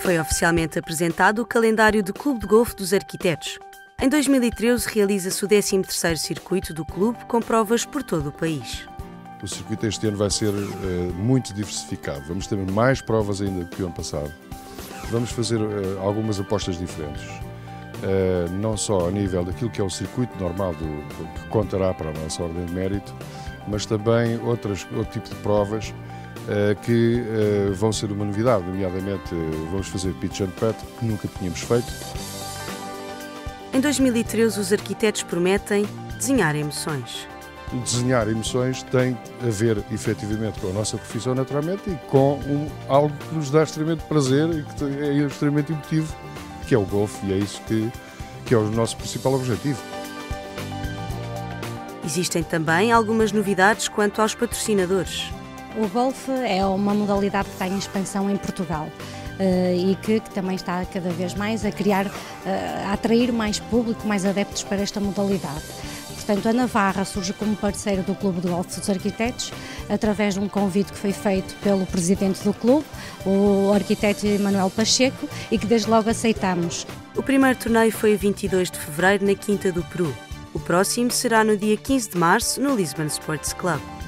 Foi oficialmente apresentado o calendário do Clube de Golfe dos Arquitetos. Em 2013 realiza-se o 13º circuito do clube com provas por todo o país. O circuito este ano vai ser muito diversificado. Vamos ter mais provas ainda do que o ano passado. Vamos fazer algumas apostas diferentes. Não só a nível daquilo que é o circuito normal que contará para a nossa ordem de mérito, mas também outro tipo de provas que vão ser uma novidade, nomeadamente vamos fazer pitch and putt, que nunca tínhamos feito. Em 2013 os arquitetos prometem desenhar emoções. Desenhar emoções tem a ver efetivamente com a nossa profissão naturalmente e com algo que nos dá extremamente prazer e que é extremamente emotivo, que é o golfe, e é isso que é o nosso principal objetivo. Existem também algumas novidades quanto aos patrocinadores. O golfe é uma modalidade que está em expansão em Portugal e que também está cada vez mais a atrair mais público, mais adeptos para esta modalidade. Portanto, a Navarra surge como parceiro do Clube de Golfe dos Arquitetos, através de um convite que foi feito pelo presidente do clube, o arquiteto Manuel Pacheco, e que desde logo aceitamos. O primeiro torneio foi a 22 de fevereiro na Quinta do Peru. O próximo será no dia 15 de março no Lisbon Sports Club.